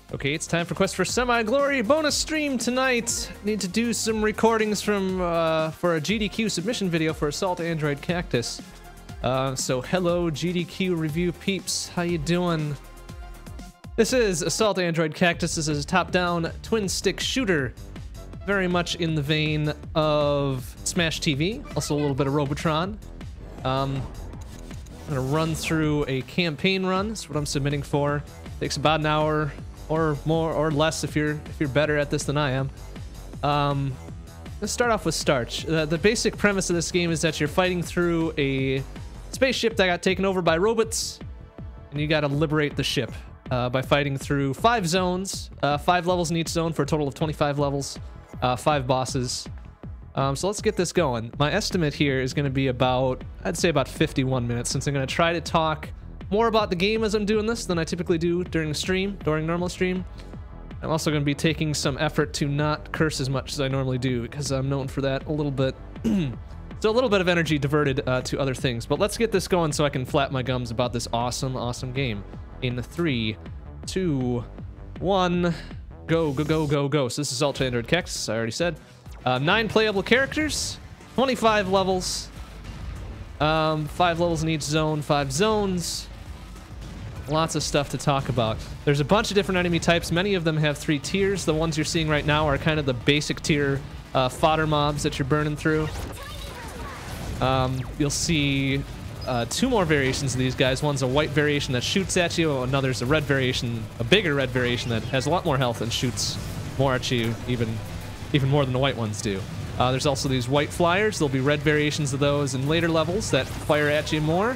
Okay, it's time for Quest for Semi-Glory bonus stream tonight. Need to do some recordings from for a GDQ submission video for Assault Android Cactus. So hello GDQ review peeps, how you doing? This is Assault Android Cactus. This is a top-down twin-stick shooter, very much in the vein of Smash TV, also a little bit of Robotron. I'm gonna run through a campaign run. That's what I'm submitting for. Takes about an hour or more or less if you're better at this than I am. Let's start off with Starch. The basic premise of this game is that you're fighting through a spaceship that got taken over by robots, and you got to liberate the ship by fighting through 5 zones, 5 levels in each zone for a total of 25 levels, 5 bosses. So let's get this going. My estimate here is going to be about, I'd say about 51 minutes, since I'm going to try to talk more about the game as I'm doing this than I typically do during normal stream. I'm also going to be taking some effort to not curse as much as I normally do, because I'm known for that a little bit. So a little bit of energy diverted to other things. But let's get this going so I can flap my gums about this awesome game. In 3, 2, 1, go, go, go, go, go. So this is Assault Android Cactus, I already said. 9 playable characters, 25 levels, 5 levels in each zone, 5 zones. Lots of stuff to talk about. There's a bunch of different enemy types. Many of them have 3 tiers. The ones you're seeing right now are kind of the basic tier fodder mobs that you're burning through. You'll see 2 more variations of these guys. One's a white variation that shoots at you. Another's a red variation, a bigger red variation that has a lot more health and shoots more at you, even more than the white ones do. There's also these white flyers. There'll be red variations of those in later levels that fire at you more.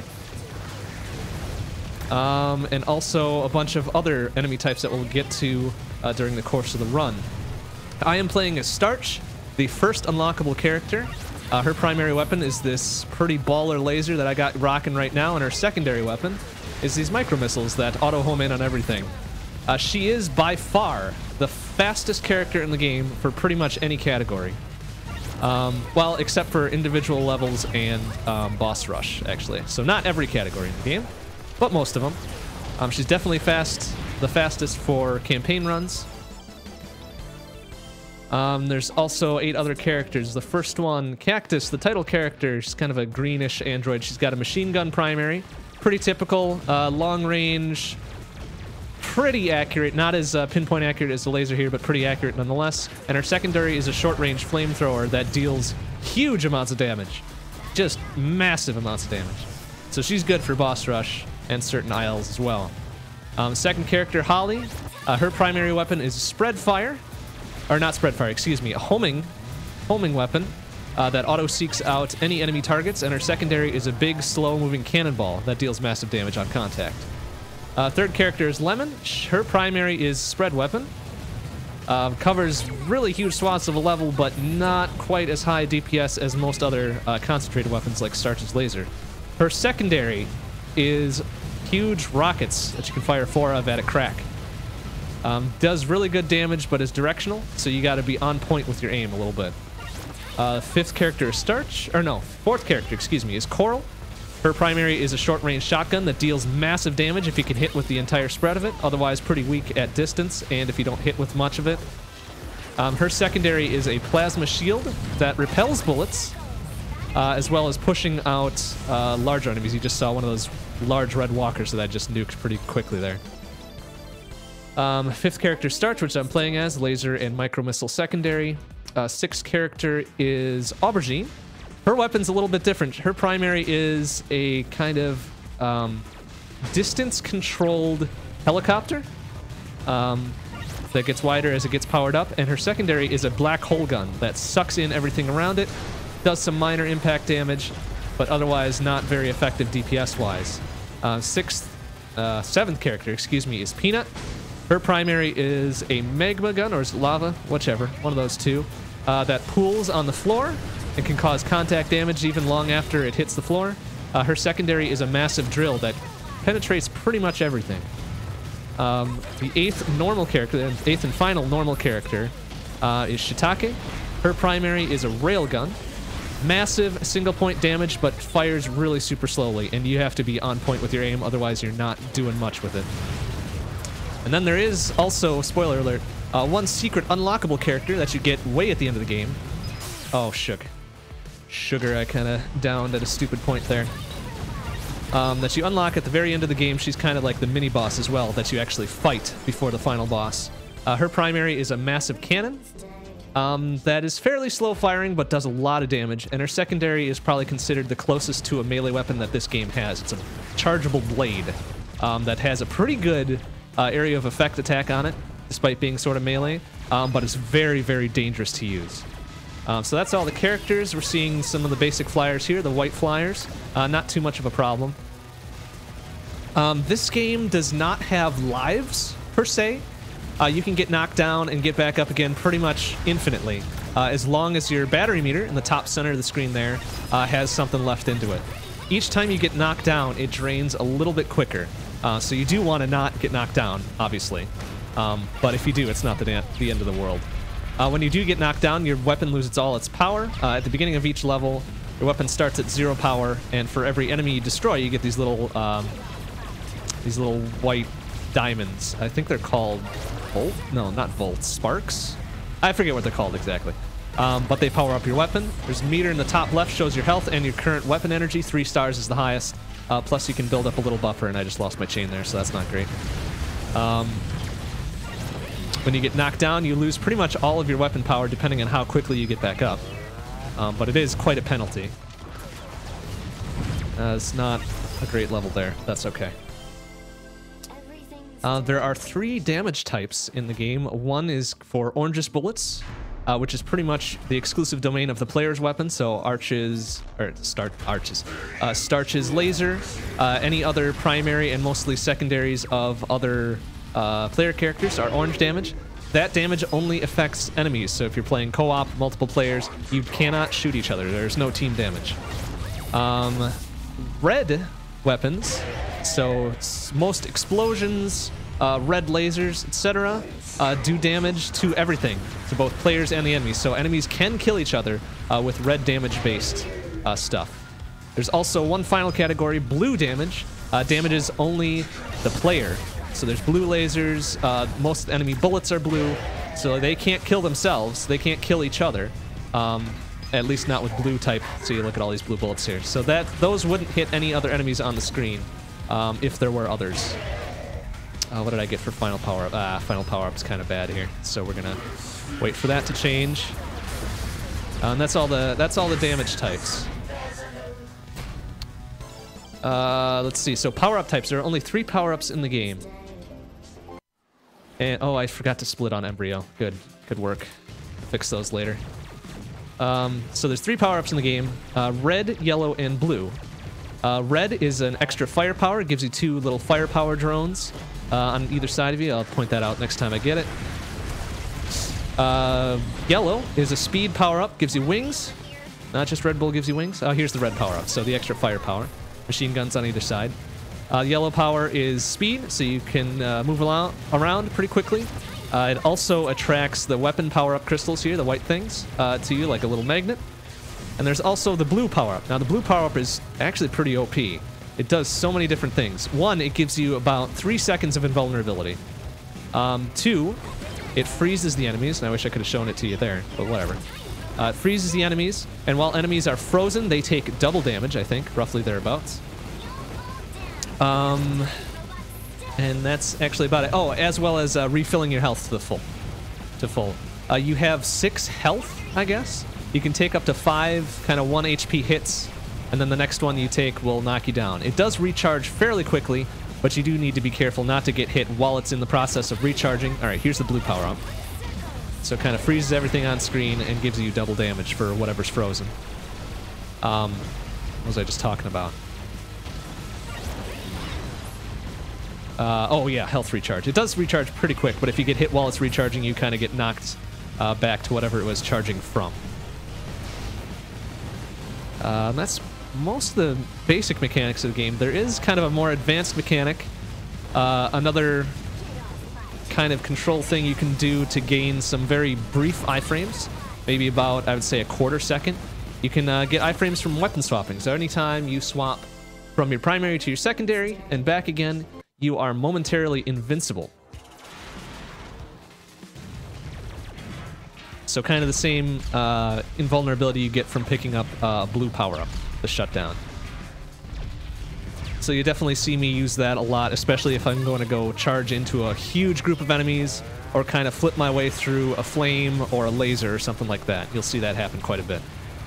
And also a bunch of other enemy types that we'll get to during the course of the run. I am playing as Starch, the first unlockable character. Her primary weapon is this pretty baller laser that I got rocking right now, and her secondary weapon is these micro missiles that auto home in on everything. She is by far the fastest character in the game for pretty much any category. Well, except for individual levels and boss rush, actually. So not every category in the game, but most of them. She's definitely the fastest for campaign runs. There's also 8 other characters. The first one, Cactus, the title character, she's kind of a greenish android. She's got a machine gun primary, pretty typical, long range, pretty accurate, not as pinpoint accurate as the laser here, but pretty accurate nonetheless. And her secondary is a short range flamethrower that deals huge amounts of damage, just massive amounts of damage. So she's good for boss rush and certain aisles as well. Second character, Holly, her primary weapon is spread fire. Or not spread fire, excuse me, a homing weapon that auto seeks out any enemy targets, and her secondary is a big, slow-moving cannonball that deals massive damage on contact. Third character is Lemon. Her primary is spread weapon. Covers really huge swaths of a level, but not quite as high DPS as most other concentrated weapons like Starch's laser. Her secondary is huge rockets that you can fire 4 of at a crack. Does really good damage, but is directional, so you got to be on point with your aim a little bit. Fourth character is Coral. Her primary is a short-range shotgun that deals massive damage if you can hit with the entire spread of it, otherwise pretty weak at distance, and if you don't hit with much of it. Her secondary is a plasma shield that repels bullets, as well as pushing out larger enemies. You just saw one of those large red walkers that I just nuked pretty quickly there. Fifth character, Starch, which I'm playing as, laser and micro missile secondary. Sixth character is Aubergine. Her weapon's a little bit different. Her primary is a kind of distance-controlled helicopter that gets wider as it gets powered up, and her secondary is a black hole gun that sucks in everything around it, does some minor impact damage, but otherwise not very effective DPS-wise. Seventh character, excuse me, is Peanut. Her primary is a magma gun, or is it lava? Whichever, one of those two, that pools on the floor and can cause contact damage even long after it hits the floor. Her secondary is a massive drill that penetrates pretty much everything. The eighth and final normal character is Shiitake. Her primary is a railgun. Massive single point damage, but fires really super slowly, and you have to be on point with your aim, otherwise you're not doing much with it. And then there is also, spoiler alert, one secret unlockable character that you get way at the end of the game. Oh, Sugar, I kind of downed at a stupid point there. That you unlock at the very end of the game. She's kind of like the mini-boss as well, that you actually fight before the final boss. Her primary is a massive cannon that is fairly slow firing, but does a lot of damage. And her secondary is probably considered the closest to a melee weapon that this game has. It's a chargeable blade that has a pretty good area of effect attack on it, despite being sort of melee, but it's very, very dangerous to use. So that's all the characters. We're seeing some of the basic flyers here, the white flyers. Not too much of a problem. This game does not have lives, per se. You can get knocked down and get back up again pretty much infinitely, as long as your battery meter in the top center of the screen there has something left into it. Each time you get knocked down, it drains a little bit quicker. So you do want to not get knocked down, obviously. But if you do, it's not the end of the world. When you do get knocked down, your weapon loses all its power. At the beginning of each level, your weapon starts at 0 power, and for every enemy you destroy, you get these little white diamonds. I think they're called Volt? No, not Volts. Sparks? I forget what they're called exactly. But they power up your weapon. There's a meter in the top left, shows your health and your current weapon energy. 3 stars is the highest. Plus you can build up a little buffer, and I just lost my chain there, so that's not great. When you get knocked down, you lose pretty much all of your weapon power, depending on how quickly you get back up. But it is quite a penalty. It's not a great level there. That's okay. There are 3 damage types in the game. One is for orangish bullets, which is pretty much the exclusive domain of the player's weapon. So Starch's laser, any other primary and mostly secondaries of other player characters are orange damage. That damage only affects enemies. So if you're playing co-op, multiple players, you cannot shoot each other. There's no team damage. Red weapons, so most explosions, red lasers, etc., do damage to everything, to both players and the enemies. So enemies can kill each other with red damage-based stuff. There's also one final category, blue damage. Damages only the player. So there's blue lasers. Most enemy bullets are blue, so they can't kill themselves. They can't kill each other. At least not with blue type. So you look at all these blue bullets here. So those wouldn't hit any other enemies on the screen if there were others. What did I get for final power up? Final power up's kind of bad here. So we're gonna wait for that to change. And that's all the damage types. Let's see. So power up types. There are only 3 power ups in the game. And oh, I forgot to split on Embryo. Good work. Fix those later. So there's 3 power-ups in the game, red, yellow, and blue. Red is an extra firepower. It gives you 2 little firepower drones on either side of you. I'll point that out next time I get it. Yellow is a speed power-up, gives you wings. Not just Red Bull gives you wings. Oh, here's the red power-up, so the extra firepower. Machine guns on either side. Yellow power is speed, so you can move around pretty quickly. It also attracts the weapon power-up crystals here, the white things, to you like a little magnet. And there's also the blue power-up. Now, the blue power-up is actually pretty OP. It does so many different things. 1, it gives you about 3 seconds of invulnerability. 2, it freezes the enemies. And I wish I could have shown it to you there, but whatever. It freezes the enemies, and while enemies are frozen, they take double damage, I think, roughly thereabouts. And that's actually about it. Oh, as well as refilling your health to full. You have 6 health, I guess. You can take up to 5 kind of 1 HP hits, and then the next one you take will knock you down. It does recharge fairly quickly, but you do need to be careful not to get hit while it's in the process of recharging. All right, here's the blue power-up. So it kind of freezes everything on screen and gives you double damage for whatever's frozen. What was I just talking about? Oh yeah, health recharge. It does recharge pretty quick, but if you get hit while it's recharging, you kind of get knocked back to whatever it was charging from. That's most of the basic mechanics of the game. There is kind of a more advanced mechanic. Another kind of control thing you can do to gain some very brief iframes. Maybe about, I would say, a quarter second. You can get iframes from weapon swapping. So anytime you swap from your primary to your secondary and back again, you are momentarily invincible. So kind of the same invulnerability you get from picking up blue power-up, the shutdown. So you definitely see me use that a lot, especially if I'm going to go charge into a huge group of enemies or kind of flip my way through a flame or a laser or something like that. You'll see that happen quite a bit.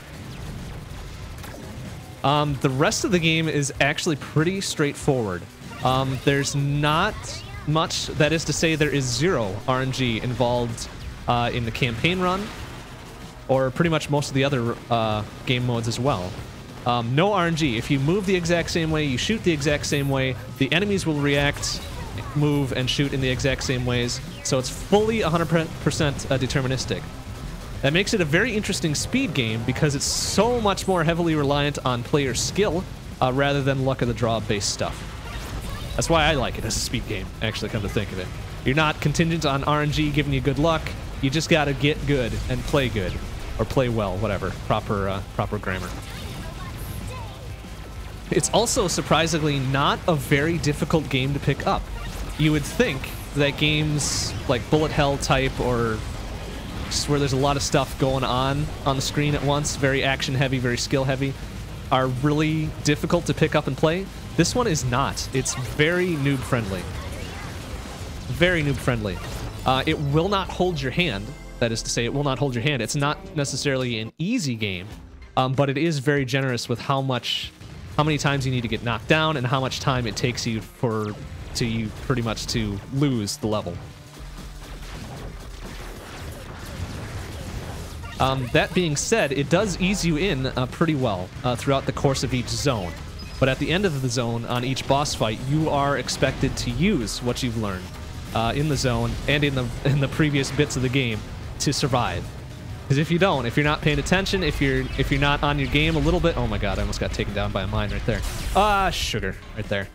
The rest of the game is actually pretty straightforward. There's not much, that is to say there is zero RNG involved in the campaign run, or pretty much most of the other game modes as well. No RNG. If you move the exact same way, you shoot the exact same way, the enemies will react, move, and shoot in the exact same ways, so it's fully 100% deterministic. That makes it a very interesting speed game because it's so much more heavily reliant on player skill rather than luck of the draw based stuff. That's why I like it as a speed game, actually, come to think of it. You're not contingent on RNG giving you good luck, you just gotta get good and play good. Or play well, whatever. Proper grammar. It's also surprisingly not a very difficult game to pick up. You would think that games like bullet hell type or just where there's a lot of stuff going on the screen at once, very action heavy, very skill heavy, are really difficult to pick up and play. This one is not. It's very noob friendly. Very noob friendly. It will not hold your hand. That is to say, it will not hold your hand. It's not necessarily an easy game, but it is very generous with how many times you need to get knocked down and how much time it takes you pretty much to lose the level. That being said, it does ease you in pretty well throughout the course of each zone. But at the end of the zone, on each boss fight, you are expected to use what you've learned in the zone and in the previous bits of the game to survive. Because if you don't, if you're not paying attention, if you're not on your game a little bit, oh my god, I almost got taken down by a mine right there. Sugar right there.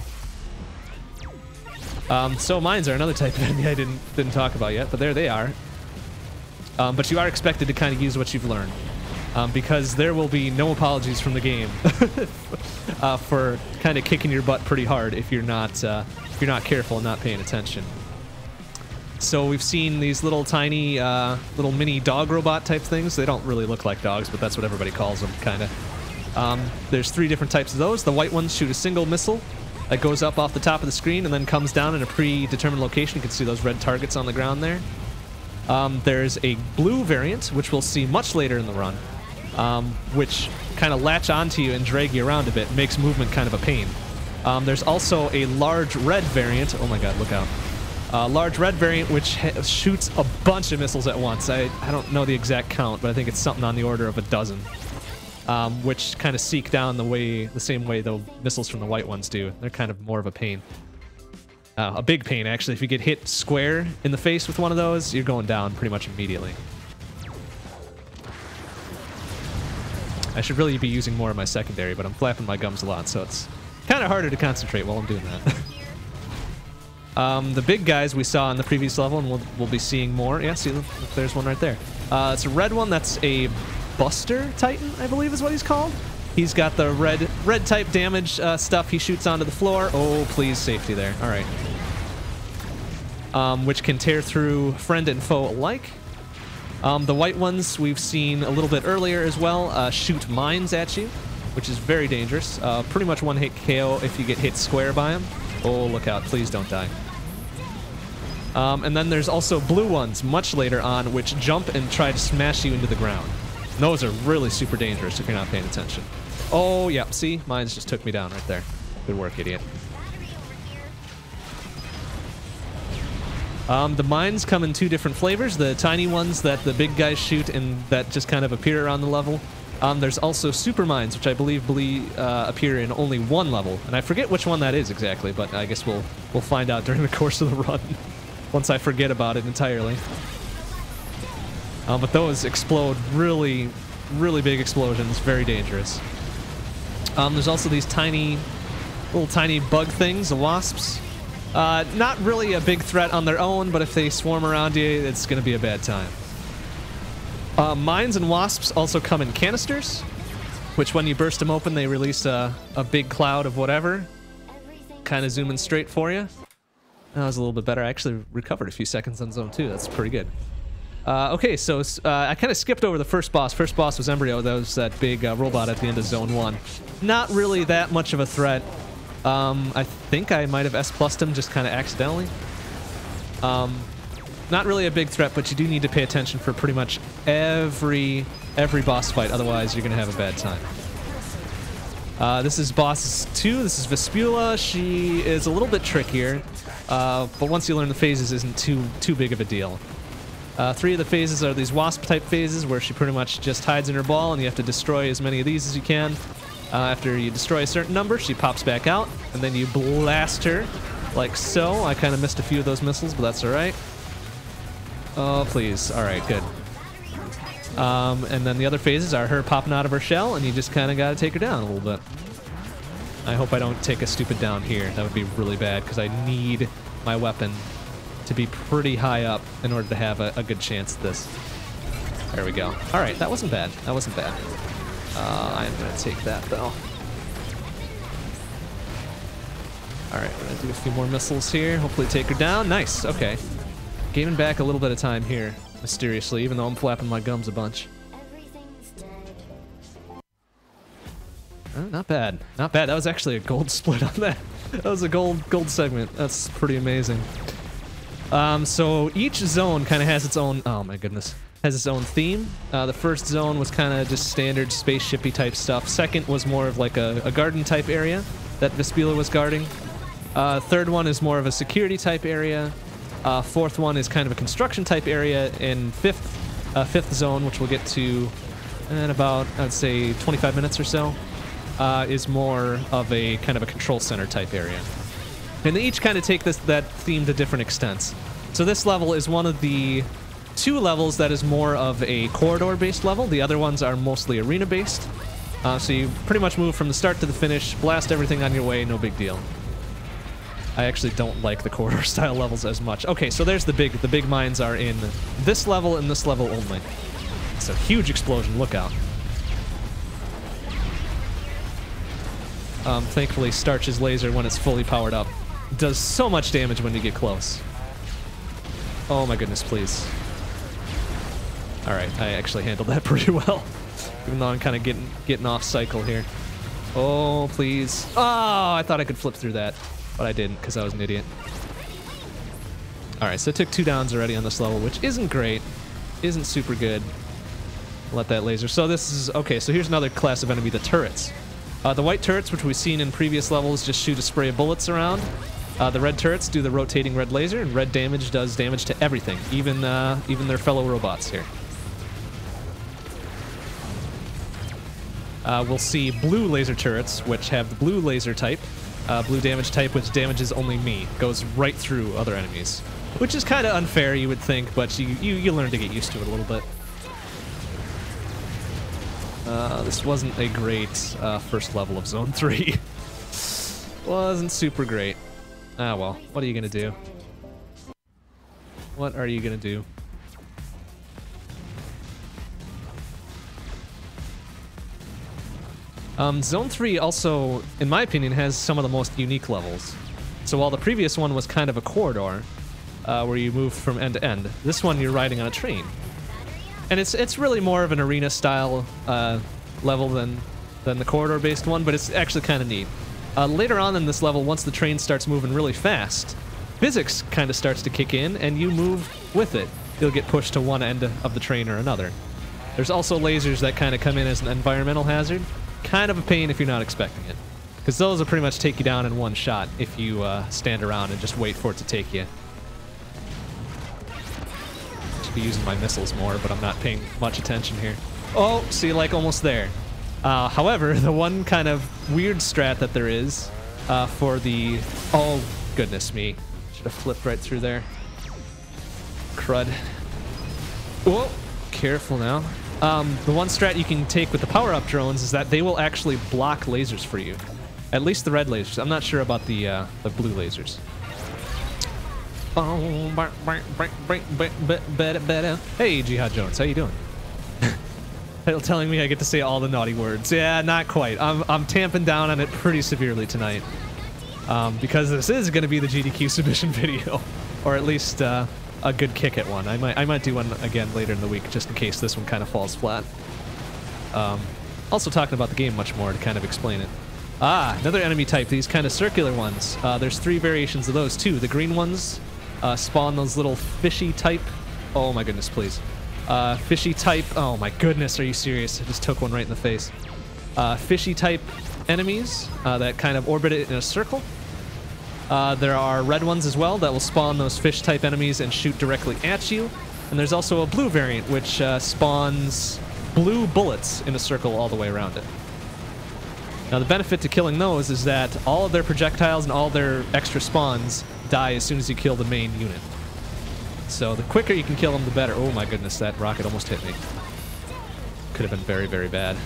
So mines are another type of enemy I didn't talk about yet, but there they are. But you are expected to kind of use what you've learned, because there will be no apologies from the game for kind of kicking your butt pretty hard if you're not careful and not paying attention. So we've seen these little tiny, little mini dog robot type things. They don't really look like dogs, but that's what everybody calls them, kind of. There's 3 different types of those. The white ones shoot a single missile that goes up off the top of the screen and then comes down in a predetermined location. You can see those red targets on the ground there. There's a blue variant, which we'll see much later in the run, which kind of latch onto you and drag you around a bit, makes movement kind of a pain. There's also a large red variant. Oh my god, look out. Large red variant, which shoots a bunch of missiles at once. I don't know the exact count, but I think it's something on the order of a dozen, which kind of seek down the same way the missiles from the white ones do. They're kind of more of a pain. A big pain, actually. If you get hit square in the face with one of those, you're going down pretty much immediately. I should really be using more of my secondary, but I'm flapping my gums a lot, so it's kind of harder to concentrate while I'm doing that. The big guys we saw in the previous level, and we'll be seeing more. Yeah, see, look, there's one right there. It's a red one. That's a Buster Titan, I believe is what he's called. He's got the red type damage stuff he shoots onto the floor. Oh, please, safety there. All right. Which can tear through friend and foe alike. The white ones we've seen a little bit earlier as well shoot mines at you, which is very dangerous. Pretty much one-hit KO if you get hit square by them. Oh, look out. Please don't die. And then there's also blue ones much later on, which jump and try to smash you into the ground. And those are really super dangerous if you're not paying attention. Oh, yeah. See? Mines just took me down right there. Good work, idiot. The mines come in 2 different flavors. The tiny ones that the big guys shoot and that just kind of appear around the level. There's also super mines, which I believe appear in only 1 level. And I forget which one that is exactly, but I guess we'll find out during the course of the run. Once I forget about it entirely. But those explode really, really big explosions. Very dangerous. There's also these little tiny bug things, the wasps. Not really a big threat on their own, but if they swarm around you, it's going to be a bad time. Mines and wasps also come in canisters, which when you burst them open, they release a big cloud of whatever. Kind of zooming straight for you. That was a little bit better. I actually recovered a few seconds on zone 2. That's pretty good. Okay, so I kind of skipped over the first boss. First boss was Embryo. That was that big robot at the end of Zone 1. Not really that much of a threat. I think I might have S-plussed him just kind of accidentally. Not really a big threat, but you do need to pay attention for pretty much every boss fight. Otherwise, you're going to have a bad time. This is boss 2. This is Vespula. She is a little bit trickier, but once you learn the phases, isn't too big of a deal. 3 of the phases are these wasp-type phases where she pretty much just hides in her ball, and you have to destroy as many of these as you can. After you destroy a certain number, she pops back out, and then you blast her, like so. I kind of missed a few of those missiles, but that's alright. Oh, please. Alright, good. And then the other phases are her popping out of her shell, and you just kind of got to take her down a little bit. I hope I don't take a stupid down here. That would be really bad, because I need my weapon to be pretty high up in order to have a good chance at this. There we go. Alright, that wasn't bad. That wasn't bad. I'm going to take that, though. Alright, we're going to do a few more missiles here. Hopefully take her down. Nice, okay. Gaining back a little bit of time here, mysteriously, even though I'm flapping my gums a bunch. Not bad. Not bad. That was actually a gold split on that. That was a gold segment. That's pretty amazing. So each zone kind of has its own, oh my goodness, has its own theme. The first zone was kind of just standard spaceshipy type stuff. Second was more of like a garden type area that Vespula was guarding. Third one is more of a security type area. Fourth one is kind of a construction type area. And fifth zone, which we'll get to in about, I'd say 25 minutes or so, is more of a kind of a control center type area. And they each kind of take that theme to different extents. So this level is one of the 2 levels that is more of a corridor-based level. The other ones are mostly arena-based. So you pretty much move from the start to the finish, blast everything on your way, no big deal. I actually don't like the corridor-style levels as much. Okay, so there's the big mines are in this level and this level only. It's a huge explosion, look out. Thankfully, Starch's laser, when it's fully powered up, does so much damage when you get close. Oh my goodness, please. Alright, I actually handled that pretty well. Even though I'm kind of getting off cycle here. Oh, please. Oh, I thought I could flip through that. But I didn't, because I was an idiot. Alright, so I took 2 downs already on this level, which isn't great. Isn't super good. Let that laser. So this is... Okay, so here's another class of enemy, the turrets. The white turrets, which we've seen in previous levels, just shoot a spray of bullets around. The red turrets do the rotating red laser, and red damage does damage to everything, even their fellow robots here. We'll see blue laser turrets, which have the blue laser type, blue damage type, which damages only me. Goes right through other enemies. Which is kind of unfair, you would think, but you learn to get used to it a little bit. This wasn't a great first level of Zone 3. Wasn't super great. Ah, well, what are you gonna do? What are you gonna do? Zone 3 also, in my opinion, has some of the most unique levels. So while the previous one was kind of a corridor, where you move from end to end, this one you're riding on a train. And it's really more of an arena-style level than the corridor-based one, but it's actually kind of neat. Later on in this level, once the train starts moving really fast, physics kind of starts to kick in, and you move with it. You'll get pushed to one end of the train or another. There's also lasers that kind of come in as an environmental hazard. Kind of a pain if you're not expecting it. Because those will pretty much take you down in one shot if you stand around and just wait for it to take you. Should be using my missiles more, but I'm not paying much attention here. Oh, see, like almost there. However, the one kind of weird strat that there is for the... Oh, goodness me. Should have flipped right through there. Crud. Whoa, careful now. The one strat you can take with the power-up drones is that they will actually block lasers for you. At least the red lasers. I'm not sure about the blue lasers. Hey, Jihad Jones, how you doing? Telling me I get to say all the naughty words. Yeah, not quite. I'm tamping down on it pretty severely tonight. Because this is going to be the GDQ submission video. Or at least a a good kick at one. I might do one again later in the week, just in case this one kind of falls flat. Also talking about the game much more to kind of explain it. Ah, another enemy type, these kind of circular ones. There's 3 variations of those too. The green ones spawn those little fishy type. Oh my goodness, please. Fishy type. Oh my goodness, are you serious? I just took one right in the face. Fishy type enemies that kind of orbit it in a circle. There are red ones as well that will spawn those fish type enemies and shoot directly at you. And there's also a blue variant which spawns blue bullets in a circle all the way around it. Now the benefit to killing those is that all of their projectiles and all their extra spawns die as soon as you kill the main unit. So the quicker you can kill them, the better. Oh my goodness, that rocket almost hit me. Could have been very, very bad.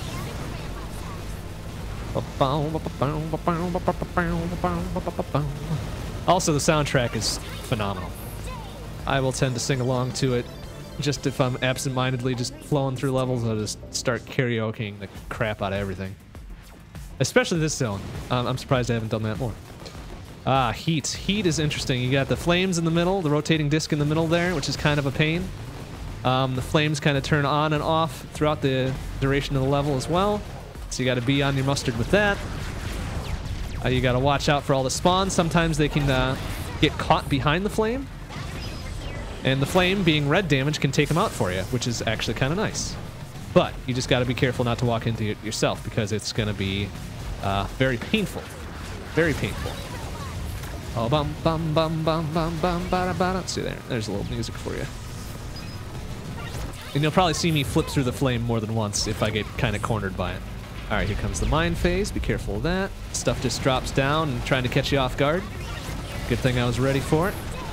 Also, the soundtrack is phenomenal. I will tend to sing along to it. Just if I'm absent-mindedly just flowing through levels, I'll just start karaokeing the crap out of everything. Especially this zone. I'm surprised I haven't done that more. Ah, heat. Heat is interesting. You got the flames in the middle, the rotating disc in the middle there, which is kind of a pain. The flames kind of turn on and off throughout the duration of the level as well. So you got to be on your mustard with that. You got to watch out for all the spawns. Sometimes they can get caught behind the flame. And the flame, being red damage, can take them out for you, which is actually kind of nice. But you just got to be careful not to walk into it yourself, because it's going to be very painful. Very painful. Oh, bum, bum, bum, bum, bum, bum, ba, da, ba, da. See there. There's a little music for you. And you'll probably see me flip through the flame more than once if I get kind of cornered by it. All right, here comes the mine phase. Be careful of that. Stuff just drops down and trying to catch you off guard. Good thing I was ready for it.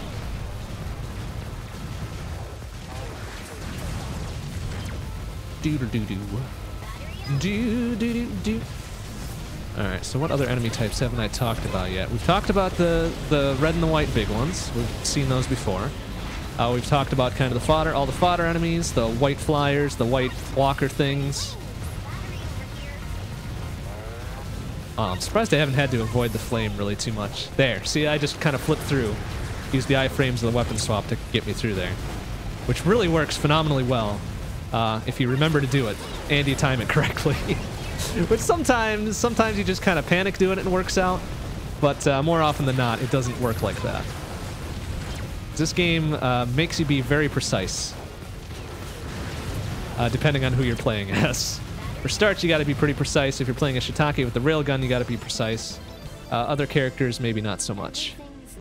Do-do-do-do. Do-do-do-do. Alright, so what other enemy types haven't I talked about yet? We've talked about the red and the white big ones. We've seen those before. We've talked about kind of the fodder, all the fodder enemies, the white flyers, the white walker things. Oh, I'm surprised I haven't had to avoid the flame really too much. There, see, I just kind of flipped through. Used the iframes of the weapon swap to get me through there. Which really works phenomenally well. If you remember to do it and you time it correctly. Which sometimes you just kind of panic doing it and it works out, but more often than not, it doesn't work like that. This game makes you be very precise, depending on who you're playing as. For Starch, you got to be pretty precise. If you're playing a shiitake with the railgun, you got to be precise. Other characters, maybe not so much.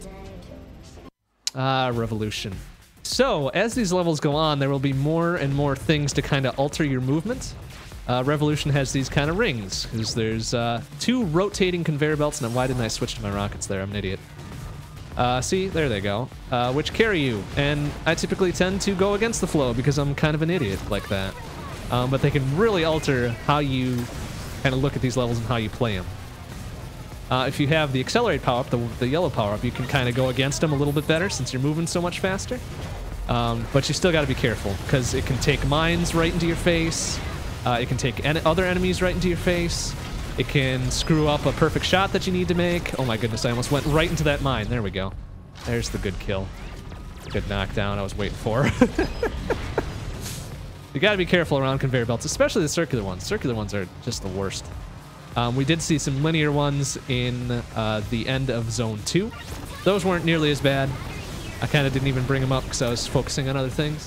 Revolution. So, as these levels go on, there will be more and more things to kind of alter your movement. Revolution has these kind of rings, because there's 2 rotating conveyor belts. Now, why didn't I switch to my rockets there? I'm an idiot. See, there they go. Which carry you, and I typically tend to go against the flow because I'm kind of an idiot like that. But they can really alter how you kind of look at these levels and how you play them. If you have the accelerate power-up, the yellow power-up, you can kind of go against them a little bit better since you're moving so much faster. But you still got to be careful, because it can take mines right into your face. It can take other enemies right into your face. It can screw up a perfect shot that you need to make. Oh my goodness, I almost went right into that mine. There we go. There's the good kill. Good knockdown I was waiting for. You got to be careful around conveyor belts, especially the circular ones. Circular ones are just the worst. We did see some linear ones in the end of Zone 2. Those weren't nearly as bad. I kind of didn't even bring them up because I was focusing on other things.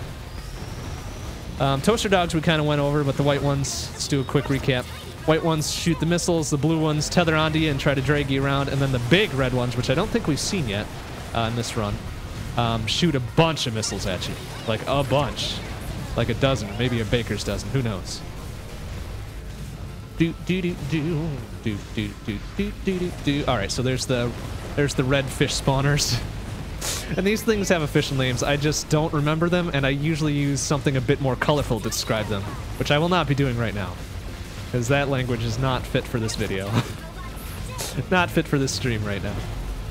Toaster dogs we kind of went over, but the white ones, let's do a quick recap. White ones shoot the missiles, the blue ones tether onto you and try to drag you around, and then the big red ones, which I don't think we've seen yet in this run, shoot a bunch of missiles at you. Like a bunch. Like a dozen, maybe a baker's dozen, who knows. Alright, so there's the red fish spawners. And these things have official names, I just don't remember them, and I usually use something a bit more colorful to describe them, which I will not be doing right now, because that language is not fit for this video. Not fit for this stream right now.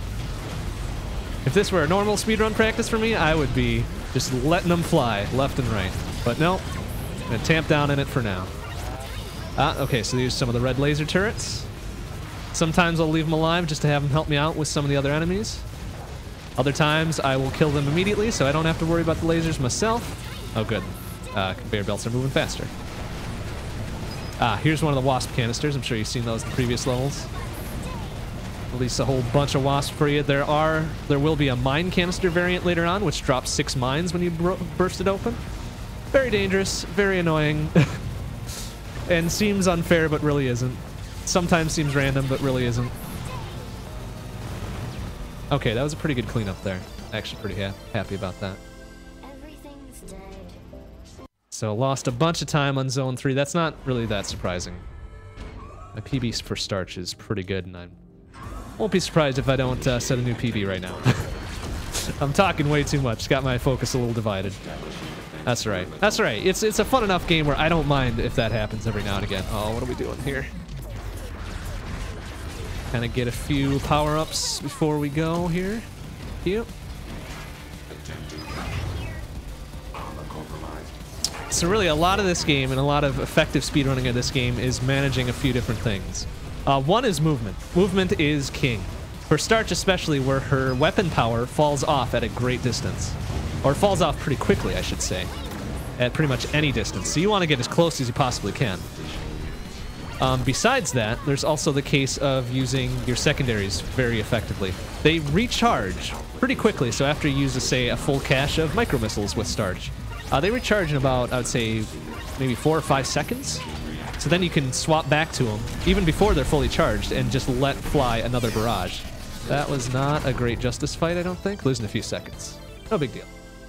If this were a normal speedrun practice for me, I would be just letting them fly left and right. But no, I'm gonna tamp down in it for now. Okay, so these are some of the red laser turrets. Sometimes I'll leave them alive just to have them help me out with some of the other enemies. Other times, I will kill them immediately, so I don't have to worry about the lasers myself. Oh, good. Conveyor belts are moving faster. Here's one of the wasp canisters. I'm sure you've seen those in previous levels. Release a whole bunch of wasps for you. There will be a mine canister variant later on, which drops 6 mines when you burst it open. Very dangerous, very annoying, and seems unfair, but really isn't. Sometimes seems random, but really isn't. Okay, that was a pretty good cleanup there. Actually pretty happy about that. So lost a bunch of time on Zone 3. That's not really that surprising. My PB for Starch is pretty good, and I won't be surprised if I don't set a new PB right now. I'm talking way too much. Got my focus a little divided. That's right. That's right. It's a fun enough game where I don't mind if that happens every now and again. Oh, what are we doing here? Kind of get a few power-ups before we go here. Yep. So really, a lot of this game and a lot of effective speedrunning of this game is managing a few different things. One is movement. Movement is king. For Starch especially, where her weapon power falls off at a great distance. Or falls off pretty quickly, I should say. At pretty much any distance. So you want to get as close as you possibly can. Besides that, there's also the case of using your secondaries very effectively. They recharge pretty quickly, so after you use, say, a full cache of micro missiles with Starch, they recharge in about, I would say, maybe 4 or 5 seconds. So then you can swap back to them, even before they're fully charged, and just let fly another barrage. That was not a great Justice fight, I don't think. Losing a few seconds. No big deal.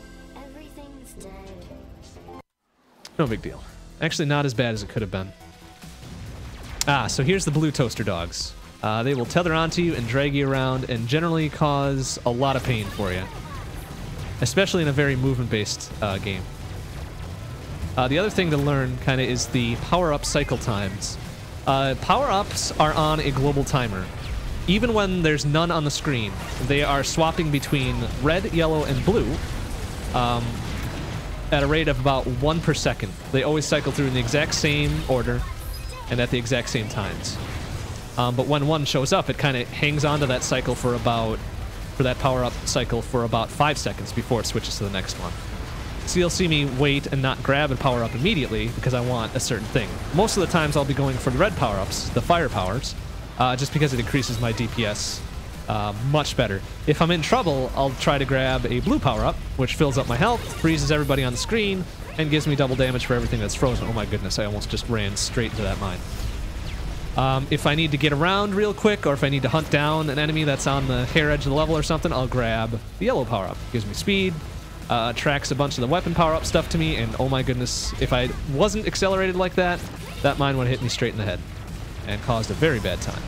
No big deal. Actually, not as bad as it could have been. So here's the blue toaster dogs. They will tether onto you and drag you around and generally cause a lot of pain for you. Especially in a very movement-based game. The other thing to learn kind of is the power-up cycle times. Power-ups are on a global timer. Even when there's none on the screen, they are swapping between red, yellow, and blue at a rate of about 1 per second. They always cycle through in the exact same order and at the exact same times. But when one shows up, it kind of hangs on to that cycle for that power-up cycle for about 5 seconds before it switches to the next one. So you'll see me wait and not grab and power up immediately because I want a certain thing. Most of the times I'll be going for the red power-ups, the fire powers, just because it increases my DPS much better. If I'm in trouble, I'll try to grab a blue power-up, which fills up my health, freezes everybody on the screen, and gives me double damage for everything that's frozen. Oh my goodness, I almost just ran straight into that mine. If I need to get around real quick, or if I need to hunt down an enemy that's on the hair edge of the level or something, I'll grab the yellow power-up. Gives me speed, tracks a bunch of the weapon power-up stuff to me, and oh my goodness, if I wasn't accelerated like that, that mine would have hit me straight in the head and caused a very bad time.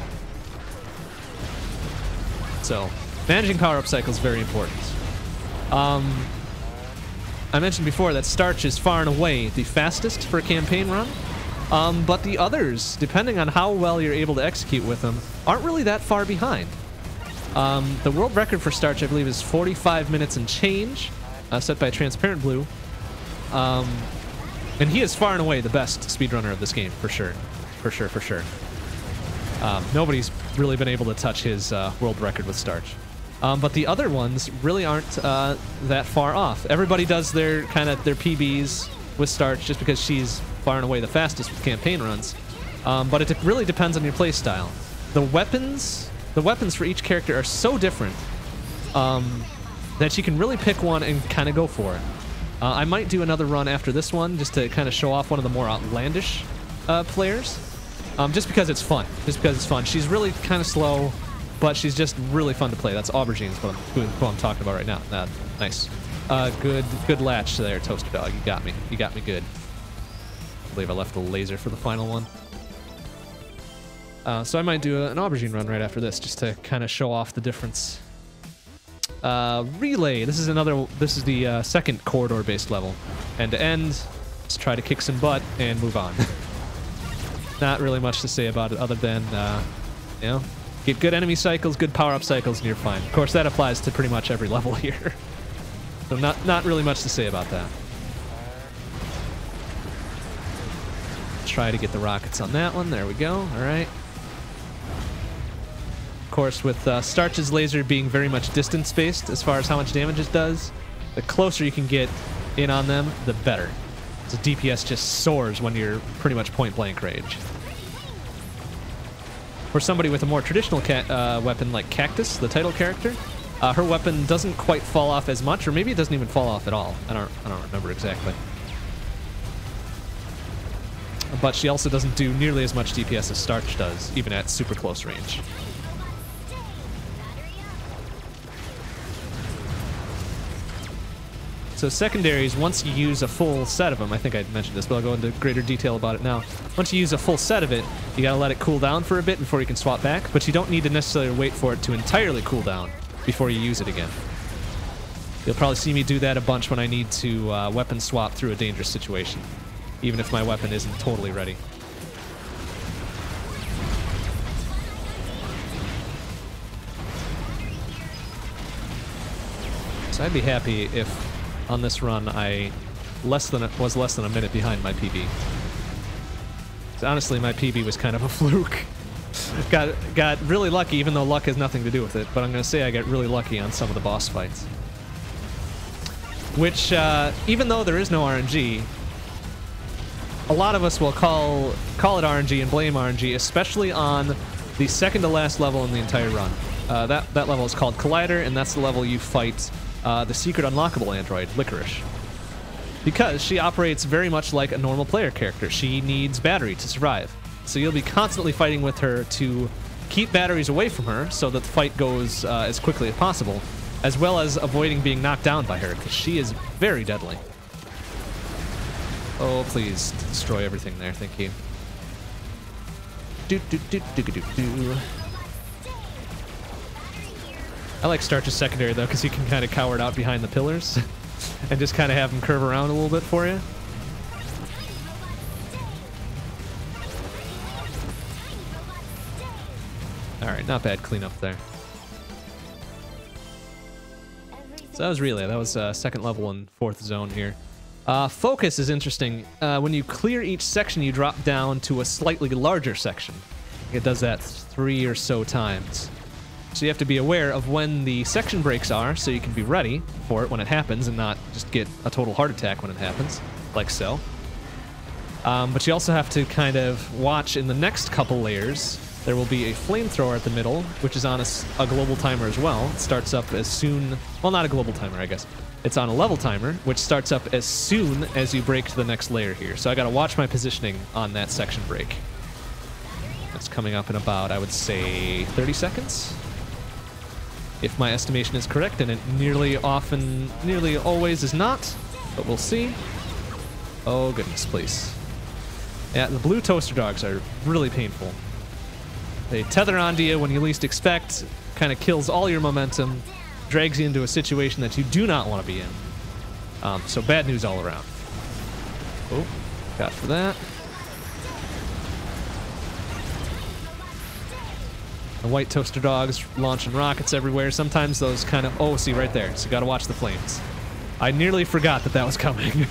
So, managing power-up cycles is very important. I mentioned before that Starch is far and away the fastest for a campaign run, but the others, depending on how well you're able to execute with them, aren't really that far behind. The world record for Starch, I believe, is 45 minutes and change, set by Transparent Blue. And he is far and away the best speedrunner of this game, for sure. For sure, for sure. Nobody's really been able to touch his world record with Starch. But the other ones really aren't that far off. Everybody does their PBs with Starch just because she's far and away the fastest with campaign runs. But it really depends on your playstyle. The weapons for each character are so different that you can really pick one and kind of go for it. I might do another run after this one just to kind of show off one of the more outlandish players. Just because it's fun. She's really kind of slow, but she's just really fun to play. That's Aubergine's who I'm talking about right now. Nice. Good latch there, Toaster Dog. You got me. You got me good. I believe I left the laser for the final one. So I might do an Aubergine run right after this, just to kind of show off the difference. Relay. This is the second corridor-based level. End to end. Just try to kick some butt and move on. Not really much to say about it other than, you know, get good enemy cycles, good power-up cycles, and you're fine. Of course, that applies to pretty much every level here. So not really much to say about that. Try to get the rockets on that one. There we go. All right. Of course, with Starch's laser being very much distance-based as far as how much damage it does, the closer you can get in on them, the better. So DPS just soars when you're pretty much point-blank range. For somebody with a more traditional weapon like Cactus, the title character, her weapon doesn't quite fall off as much, or maybe it doesn't even fall off at all. I don't remember exactly. But she also doesn't do nearly as much DPS as Starch does, even at super close range. So secondaries, once you use a full set of them, I think I mentioned this, but I'll go into greater detail about it now. Once you use a full set of it, you gotta let it cool down for a bit before you can swap back, but you don't need to necessarily wait for it to entirely cool down before you use it again. You'll probably see me do that a bunch when I need to weapon swap through a dangerous situation, even if my weapon isn't totally ready. So I'd be happy if on this run I was less than a minute behind my PB. So honestly, my PB was kind of a fluke. Got really lucky, even though luck has nothing to do with it, but I'm gonna say I got really lucky on some of the boss fights. Which, even though there is no RNG, a lot of us will call it RNG and blame RNG, especially on the second to last level in the entire run. That level is called Collider, and that's the level you fight the secret unlockable android, Licorice. Because she operates very much like a normal player character. She needs battery to survive. So you'll be constantly fighting with her to keep batteries away from her so that the fight goes as quickly as possible, as well as avoiding being knocked down by her, because she is very deadly. Oh, please destroy everything there. Thank you. I like Starch's secondary, though, because you can kind of cower it out behind the pillars and just kind of have them curve around a little bit for you. Alright, not bad cleanup there. So that was relay. That was second level and fourth zone here. Focus is interesting. When you clear each section, you drop down to a slightly larger section. It does that 3 or so times. So you have to be aware of when the section breaks are, so you can be ready for it when it happens and not just get a total heart attack when it happens, like so. But you also have to kind of watch in the next couple layers. There will be a flamethrower at the middle, which is on a global timer as well. It starts up as soon... Well, not a global timer, I guess. It's on a level timer, which starts up as soon as you break to the next layer here. So I gotta watch my positioning on that section break. That's coming up in about, I would say, 30 seconds? If my estimation is correct, and it nearly always is not, but we'll see. Oh, goodness, please. Yeah, the blue toaster dogs are really painful. They tether onto you when you least expect, kind of kills all your momentum, drags you into a situation that you do not want to be in. So bad news all around. Oh, got for that. The white toaster dogs launching rockets everywhere. Sometimes those kind of... Oh, see, right there. So you gotta watch the flames. I nearly forgot that was coming.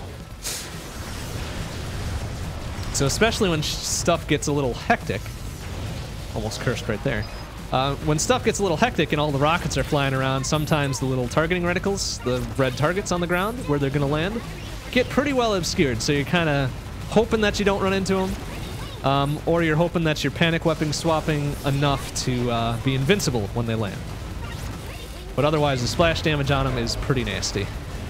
So especially when stuff gets a little hectic... Almost cursed right there. When stuff gets a little hectic and all the rockets are flying around, sometimes the little targeting reticles, the red targets on the ground where they're gonna land, get pretty well obscured. So you're kind of hoping that you don't run into them. Or you're hoping that you're panic weapon swapping enough to be invincible when they land. But otherwise, the splash damage on them is pretty nasty.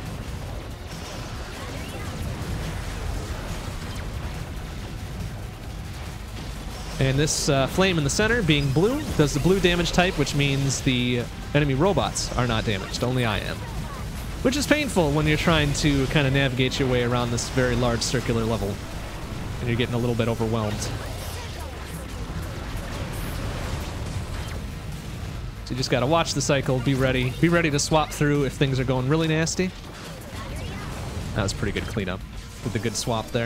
And this flame in the center, being blue, does the blue damage type, which means the enemy robots are not damaged. Only I am. Which is painful when you're trying to kind of navigate your way around this very large circular level. And you're getting a little bit overwhelmed. So you just gotta watch the cycle, be ready. Be ready to swap through if things are going really nasty. That was pretty good cleanup with the good swap there.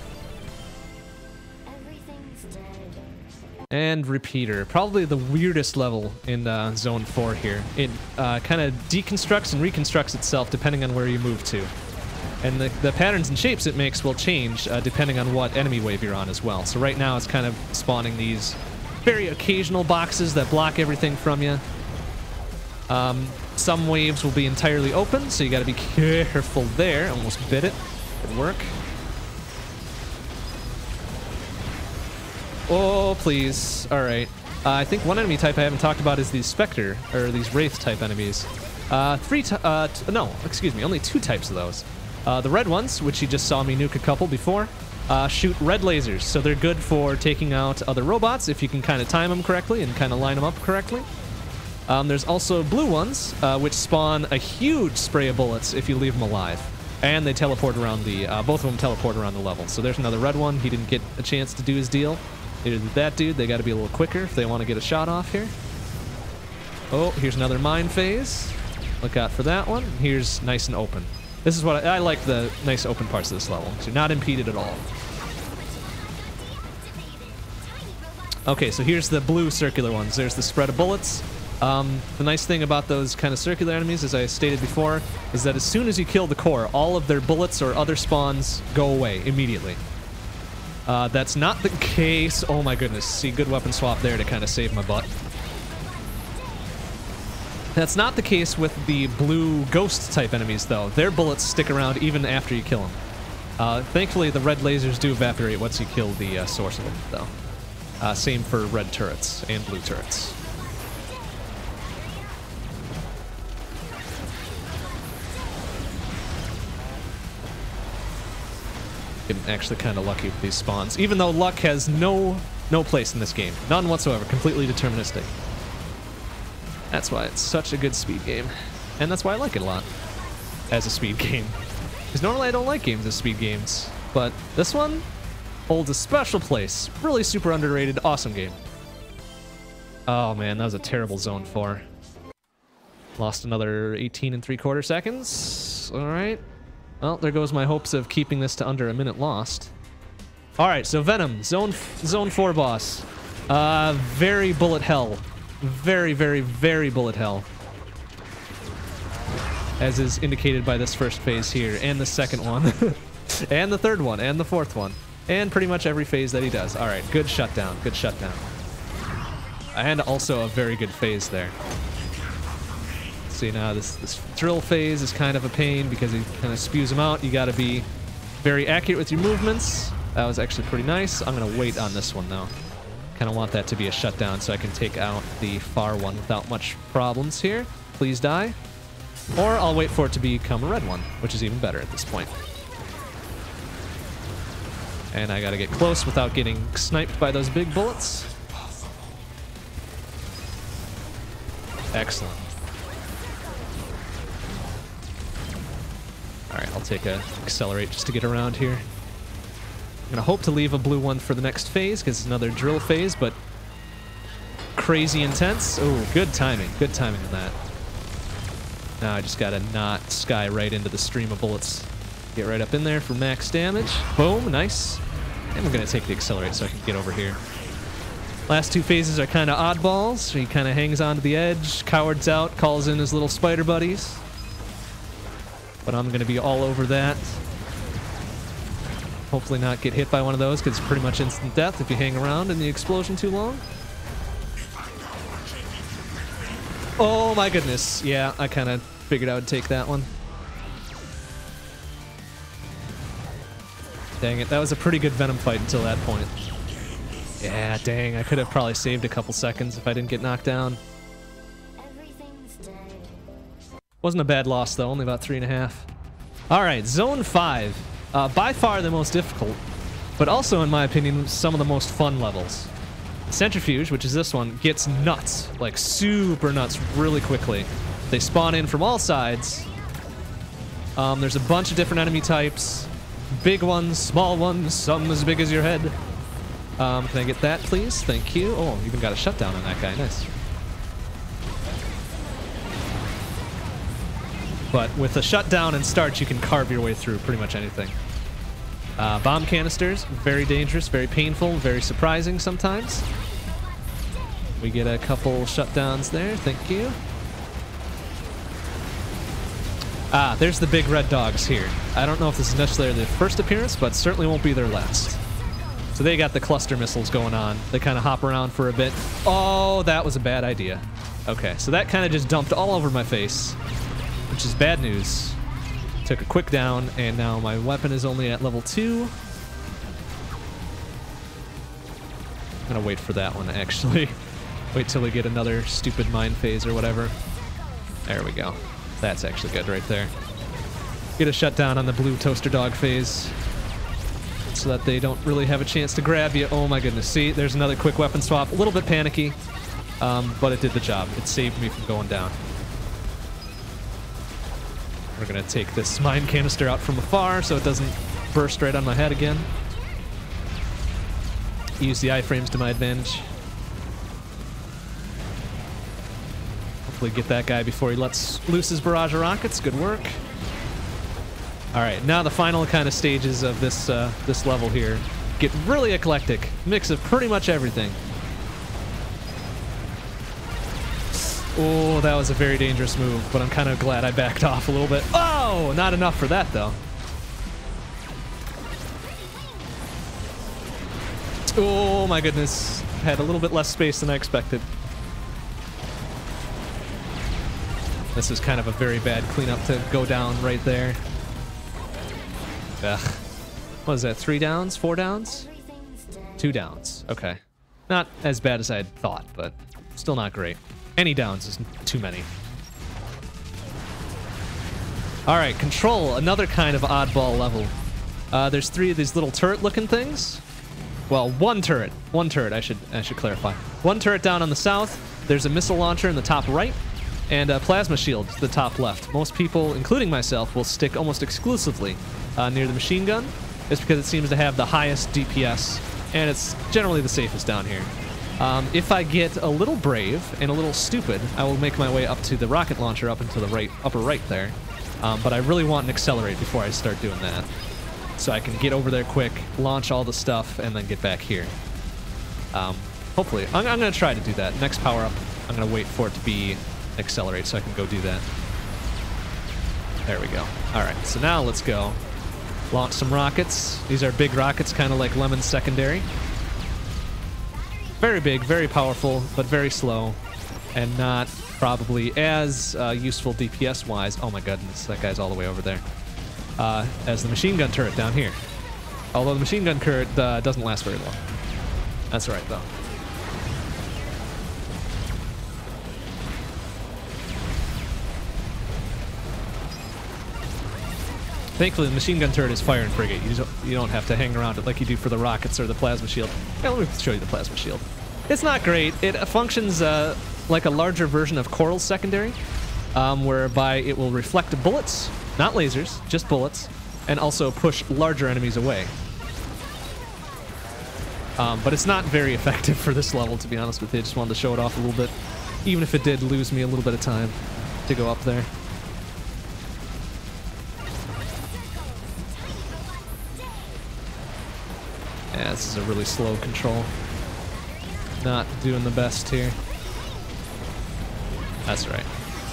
And repeater, probably the weirdest level in Zone 4 here. It kind of deconstructs and reconstructs itself depending on where you move to. And the patterns and shapes it makes will change depending on what enemy wave you're on as well. So right now it's kind of spawning these very occasional boxes that block everything from you. Some waves will be entirely open, so you gotta be careful there. Almost bit it. Good work. Oh, please. All right. I think one enemy type I haven't talked about is these Spectre, or these Wraith type enemies. No, excuse me, only 2 types of those. The red ones, which you just saw me nuke a couple before, shoot red lasers, so they're good for taking out other robots if you can kind of time them correctly and kind of line them up correctly. There's also blue ones, which spawn a huge spray of bullets if you leave them alive. And they teleport around the, both of them teleport around the level. So there's another red one. He didn't get a chance to do his deal. Either that dude, they got to be a little quicker if they want to get a shot off here. Oh, here's another mine phase. Look out for that one. Here's nice and open. This is what I like, the nice open parts of this level. So you're not impeded at all. Okay, so here's the blue circular ones. There's the spread of bullets. The nice thing about those kind of circular enemies, as I stated before, is that as soon as you kill the core, all of their bullets or other spawns go away immediately. That's not the case. Oh my goodness. See, good weapon swap there to kind of save my butt. That's not the case with the blue ghost type enemies, though. Their bullets stick around even after you kill them. Thankfully, the red lasers do evaporate once you kill the source of them, though. Same for red turrets and blue turrets. Getting actually kind of lucky with these spawns, even though luck has no place in this game. None whatsoever. Completely deterministic. That's why it's such a good speed game. And that's why I like it a lot as a speed game. Because normally I don't like games as speed games, but this one holds a special place. Really super underrated, awesome game. Oh man, that was a terrible zone 4. Lost another 18 3/4 seconds. All right. Well, there goes my hopes of keeping this to under a minute lost. All right, so Venom, zone 4 boss. Very bullet hell. Very, very, very bullet hell. As is indicated by this first phase here, and the second one, and the third one, and the fourth one, and pretty much every phase that he does. All right, good shutdown, good shutdown. And also a very good phase there. See, now this drill phase is kind of a pain because he kind of spews them out. You got to be very accurate with your movements. That was actually pretty nice. I'm going to wait on this one, though. Kind of want that to be a shutdown so I can take out the far one without much problems here. Please die. Or I'll wait for it to become a red one, which is even better at this point. And I got to get close without getting sniped by those big bullets. Excellent. All right, I'll take a accelerate just to get around here. I'm gonna hope to leave a blue one for the next phase because it's another drill phase, but crazy intense. Oh, good timing on that. Now I just gotta not sky right into the stream of bullets. Get right up in there for max damage. Boom, nice. And we're gonna take the accelerate so I can get over here. Last 2 phases are kind of oddballs. He kind of hangs onto the edge, cowards out, calls in his little spider buddies. But I'm gonna be all over that. Hopefully not get hit by one of those because it's pretty much instant death if you hang around in the explosion too long. Oh my goodness. Yeah, I kind of figured I would take that one. Dang it, that was a pretty good Venom fight until that point. Yeah, dang, I could have probably saved a couple seconds if I didn't get knocked down. Wasn't a bad loss though, only about 3.5. All right, zone 5. By far the most difficult, but also, in my opinion, some of the most fun levels. Centrifuge, which is this one, gets nuts, like super nuts really quickly. They spawn in from all sides. There's a bunch of different enemy types. Big ones, small ones, some as big as your head. Can I get that, please? Thank you. Oh, even got a shutdown on that guy. Nice. But with a shutdown and Starch, you can carve your way through pretty much anything. Bomb canisters, very dangerous, very painful, very surprising sometimes. We get a couple shutdowns there, thank you. Ah, there's the big red dogs here. I don't know if this is necessarily their first appearance, but certainly won't be their last. So they got the cluster missiles going on. They kind of hop around for a bit. Oh, that was a bad idea. Okay, so that kind of just dumped all over my face, which is bad news. Took a quick down, and now my weapon is only at level 2. I'm gonna wait for that one, actually. Wait till we get another stupid mine phase or whatever. There we go. That's actually good right there. Get a shutdown on the blue toaster dog phase so that they don't really have a chance to grab you. Oh my goodness. See, there's another quick weapon swap. A little bit panicky, but it did the job. It saved me from going down. We're gonna take this mine canister out from afar so it doesn't burst right on my head again. Use the iframes to my advantage. Hopefully get that guy before he lets loose his barrage of rockets. Good work. All right, now the final kind of stages of this this level here get really eclectic. Mix of pretty much everything. Oh, that was a very dangerous move, but I'm kind of glad I backed off a little bit. Oh, not enough for that though. Oh my goodness, had a little bit less space than I expected. This is kind of a very bad cleanup to go down right there. Ugh. What is that, 3 downs? 4 downs? 2 downs. Okay. Not as bad as I had thought, but still not great. Any downs is too many. Alright, Control, another kind of oddball level. There's 3 of these little turret-looking things. Well, one turret, I should clarify. One turret down on the south, there's a missile launcher in the top right, and a plasma shield to the top left. Most people, including myself, will stick almost exclusively near the machine gun, just because it seems to have the highest DPS, and it's generally the safest down here. If I get a little brave and a little stupid, I will make my way up to the rocket launcher up into the right, upper right there. But I really want an accelerate before I start doing that, so I can get over there quick, launch all the stuff, and then get back here. Hopefully, I'm gonna try to do that. Next power up, I'm gonna wait for it to be accelerate so I can go do that. There we go. All right, so now let's go launch some rockets. These are big rockets, kind of like Lemon's secondary. Very big, very powerful, but very slow, and not probably as useful DPS-wise. Oh my goodness, that guy's all the way over there. As the machine gun turret down here. Although the machine gun turret doesn't last very long. That's all right, though. Thankfully, the machine gun turret is fire and frigate. You don't have to hang around it like you do for the rockets or the plasma shield. Yeah, let me show you the plasma shield. It's not great. It functions like a larger version of Coral's secondary, whereby it will reflect bullets, not lasers, just bullets, and also push larger enemies away. But it's not very effective for this level, to be honest with you. I just wanted to show it off a little bit, even if it did lose me a little bit of time to go up there. Yeah, this is a really slow control. Not doing the best here. That's right.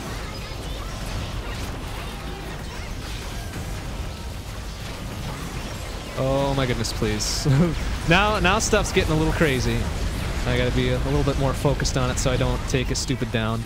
Oh my goodness, please. Now stuff's getting a little crazy. I gotta be a little bit more focused on it so I don't take a stupid down.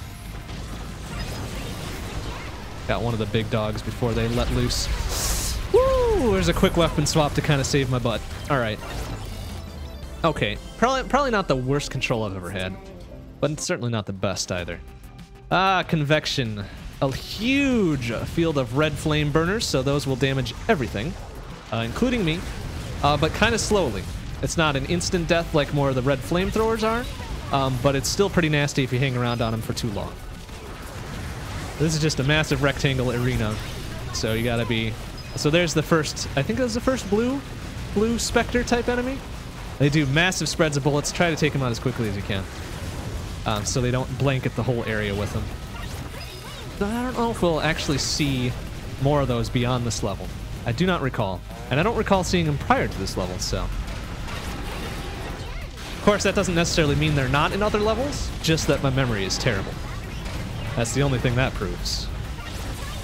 Got one of the big dogs before they let loose. Woo! There's a quick weapon swap to kind of save my butt. All right. Okay, probably not the worst control I've ever had, but it's certainly not the best either. Convection. A huge field of red flame burners, so those will damage everything, including me, but kind of slowly. It's not an instant death like more of the red flamethrowers are, but it's still pretty nasty if you hang around on them for too long. This is just a massive rectangle arena, so you gotta be... So there's the first, I think that was the first blue Spectre type enemy. They do massive spreads of bullets. Try to take them out as quickly as you can, so they don't blanket the whole area with them. I don't know if we'll actually see more of those beyond this level. I do not recall, and I don't recall seeing them prior to this level, so... Of course, that doesn't necessarily mean they're not in other levels, just that my memory is terrible. That's the only thing that proves.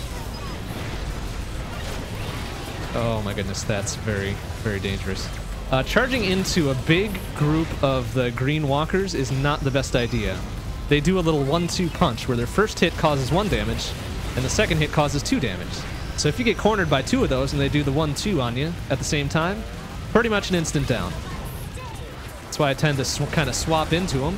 Oh my goodness, that's very, very dangerous. Charging into a big group of the green walkers is not the best idea. They do a little 1-2 punch where their first hit causes 1 damage and the second hit causes 2 damage. So if you get cornered by 2 of those and they do the 1-2 on you at the same time, pretty much an instant down. That's why I tend to kind of swap into them.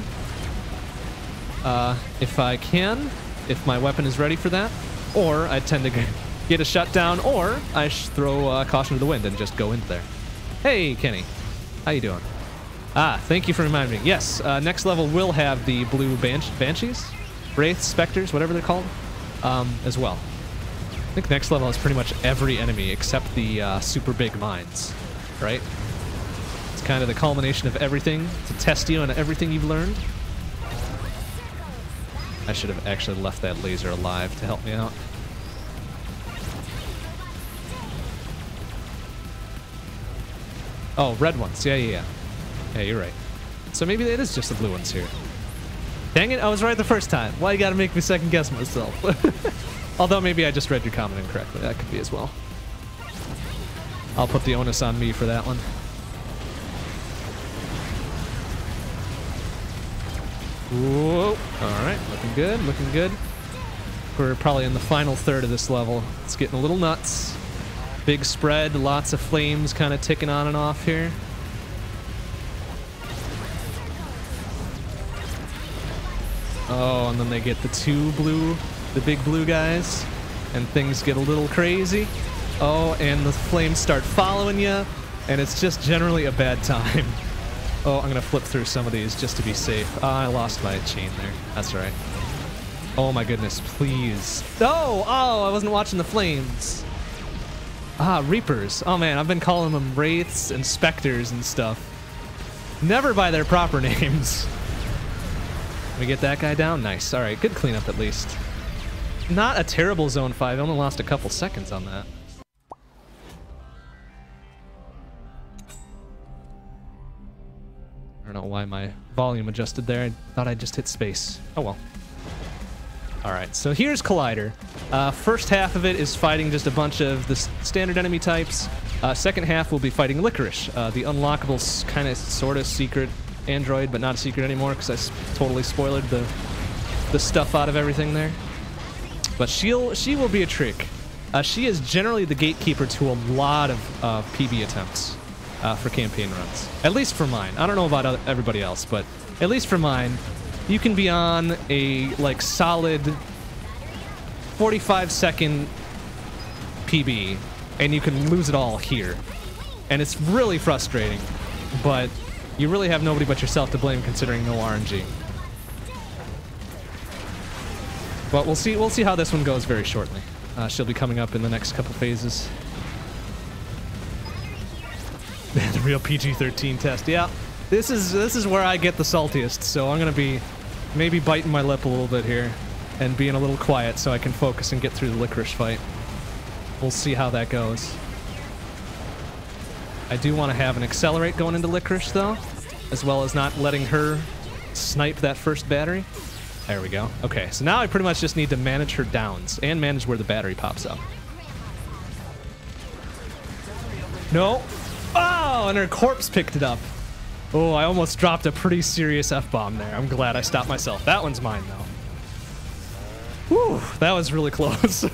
If I can, if my weapon is ready for that, or I tend to get a shutdown, or I throw caution to the wind and just go into there. Hey, Kenny. How you doing? Ah, thank you for reminding me. Yes, next level will have the blue banshees, wraiths, specters, whatever they're called, as well. I think next level has pretty much every enemy except the super big mines, right? It's kind of the culmination of everything to test you on everything you've learned. I should have actually left that laser alive to help me out. Oh, red ones. Yeah. Yeah, you're right. So maybe it is just the blue ones here. Dang it, I was right the first time. Why you gotta make me second guess myself? Although maybe I just read your comment incorrectly. That could be as well. I'll put the onus on me for that one. Whoa. Alright, looking good, looking good. We're probably in the final third of this level. It's getting a little nuts. Big spread, lots of flames kind of ticking on and off here. Oh, and then they get the big blue guys, and things get a little crazy. Oh, and the flames start following you, and it's just generally a bad time. Oh, I'm gonna flip through some of these just to be safe. I lost my chain there. That's right. Oh my goodness, please. Oh, I wasn't watching the flames. Ah, Reapers. Oh man, I've been calling them Wraiths and Specters and stuff. Never by their proper names. We get that guy down? Nice. Alright, good cleanup at least. Not a terrible Zone 5. I only lost a couple seconds on that. I don't know why my volume adjusted there. I thought I just hit space. Oh well. Alright, so here's Collider. First half of it is fighting just a bunch of the standard enemy types. Second half will be fighting Licorice, the unlockable kind of sort of secret android, but not a secret anymore because I totally spoiled the stuff out of everything there. But she will be a trick. She is generally the gatekeeper to a lot of PB attempts for campaign runs. At least for mine. I don't know about everybody else, but at least for mine, you can be on a like solid 45-second PB and you can lose it all here. And it's really frustrating, but you really have nobody but yourself to blame considering no RNG. But we'll see how this one goes very shortly. She'll be coming up in the next couple phases. The real PG-13 test. Yeah, this is where I get the saltiest, so I'm gonna be maybe biting my lip a little bit here and being a little quiet so I can focus and get through the Licorice fight. We'll see how that goes. I do want to have an accelerate going into Licorice though, as well as not letting her snipe that first battery. There we go. Okay, so now I pretty much just need to manage her downs and manage where the battery pops up. No. Oh, and her corpse picked it up. Oh, I almost dropped a pretty serious F-bomb there. I'm glad I stopped myself. That one's mine, though. Whew, that was really close.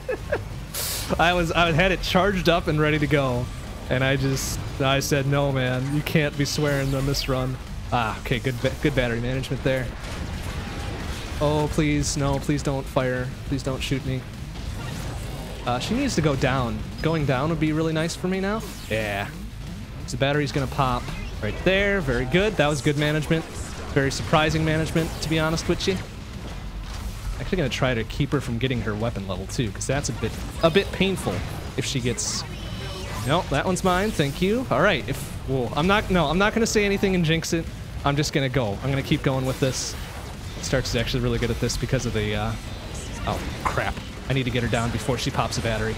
I had it charged up and ready to go, and I said, no, man, you can't be swearing on this run. Ah, okay, good battery management there. Oh, please, no, please don't fire. Please don't shoot me. She needs to go down. Going down would be really nice for me now. Yeah. So the battery's gonna pop right there. Very good. That was good management. Very surprising management, to be honest with you. Actually gonna try to keep her from getting her weapon level too, because that's a bit painful if she gets... No, that one's mine. Thank you. All right. I'm not gonna say anything and jinx it. I'm just gonna go. I'm gonna keep going with this. Starch is actually really good at this because of the... Oh, crap. I need to get her down before she pops a battery.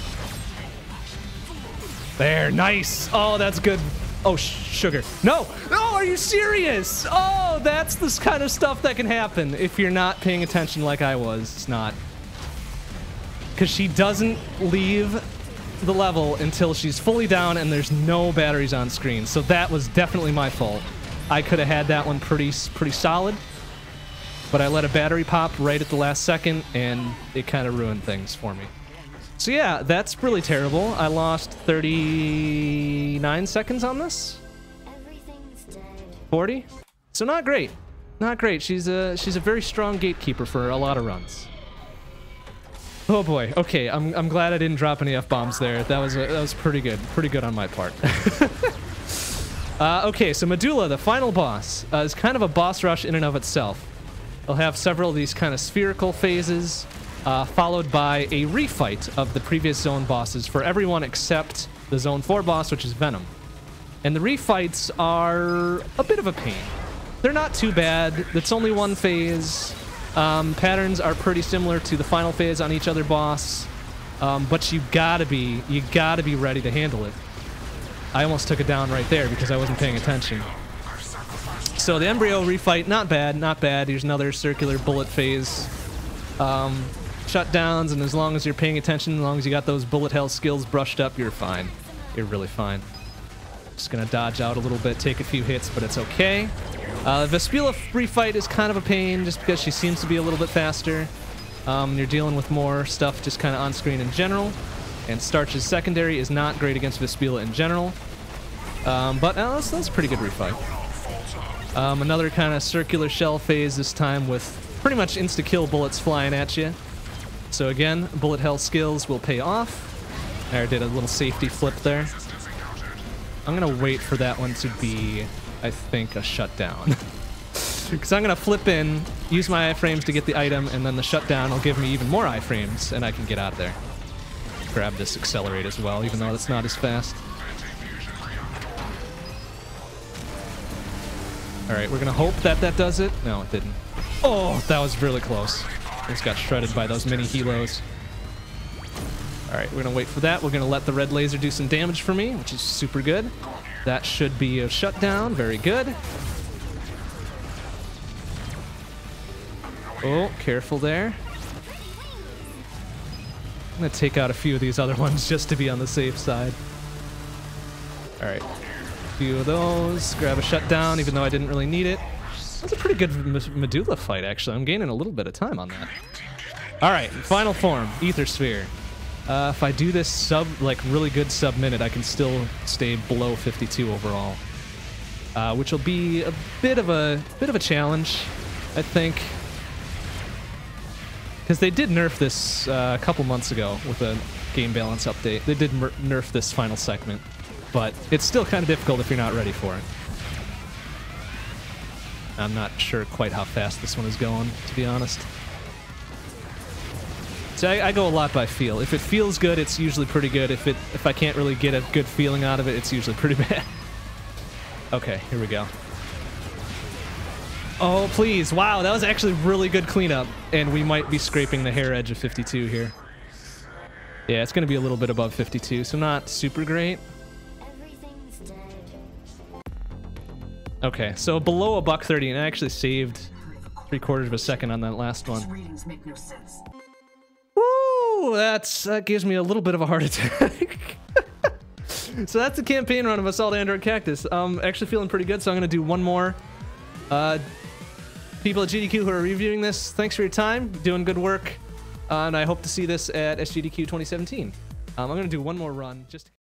There, nice. Oh, that's good. Oh, sugar. No, no, are you serious? Oh, that's this kind of stuff that can happen if you're not paying attention like I was. It's not. Because she doesn't leave the level until she's fully down and there's no batteries on screen. So that was definitely my fault. I could have had that one pretty solid, but I let a battery pop right at the last second, and it kind of ruined things for me. So yeah, that's really terrible. I lost 39 seconds on this. 40. So not great. Not great. She's a very strong gatekeeper for a lot of runs. Oh boy. Okay, I'm glad I didn't drop any F-bombs there. That was pretty good. Pretty good on my part. Okay, so Medulla, the final boss, is kind of a boss rush in and of itself. It'll have several of these kind of spherical phases, followed by a refight of the previous zone bosses for everyone except the Zone 4 boss, which is Venom. And the refights are a bit of a pain. They're not too bad. It's only one phase. Patterns are pretty similar to the final phase on each other boss, but you gotta be ready to handle it. I almost took it down right there because I wasn't paying attention. So the Embryo refight, not bad, not bad. Here's another circular bullet phase. Shutdowns, and as long as you're paying attention, as long as you got those bullet hell skills brushed up, you're fine. You're really fine. Just gonna dodge out a little bit, take a few hits, but it's okay. Vespula refight is kind of a pain just because she seems to be a little bit faster. You're dealing with more stuff just kind of on screen in general. And Starch's secondary is not great against Vespula in general. But that's a pretty good refight. Another kind of circular shell phase this time with pretty much insta-kill bullets flying at you. So again, bullet hell skills will pay off. I did a little safety flip there. I'm gonna wait for that one to be, I think, a shutdown. Because I'm gonna flip in, use my iframes to get the item, and then the shutdown will give me even more iframes, and I can get out of there. Grab this accelerate as well, even though it's not as fast. Alright, we're gonna hope that that does it. No, it didn't. Oh, that was really close. Just got shredded by those mini helos. Alright, we're gonna wait for that. We're gonna let the red laser do some damage for me, which is super good. That should be a shutdown. Very good. Oh, careful there. I'm gonna take out a few of these other ones just to be on the safe side. Alright. A few of those. Grab a shutdown, even though I didn't really need it. That's a pretty good Medulla fight, actually. I'm gaining a little bit of time on that. Alright, final form. Ether Sphere. If I do this really good sub-minute, I can still stay below 52 overall. Which will be a bit of a challenge, I think. Because they did nerf this a couple months ago with a game balance update. They did nerf this final segment, but it's still kind of difficult if you're not ready for it. I'm not sure quite how fast this one is going, to be honest. So I go a lot by feel. If it feels good, it's usually pretty good. If I can't really get a good feeling out of it, it's usually pretty bad. Okay, here we go. Oh, please. Wow, that was actually really good cleanup. And we might be scraping the hair edge of 52 here. Yeah, it's going to be a little bit above 52, so not super great. Okay, so below $1.30, and I actually saved 3/4 of a second on that last one. Woo! That gives me a little bit of a heart attack. So that's the campaign run of Assault Android Cactus. Actually feeling pretty good, so I'm going to do one more. People at GDQ who are reviewing this, thanks for your time. Doing good work. And I hope to see this at SGDQ 2017. I'm going to do one more run. Just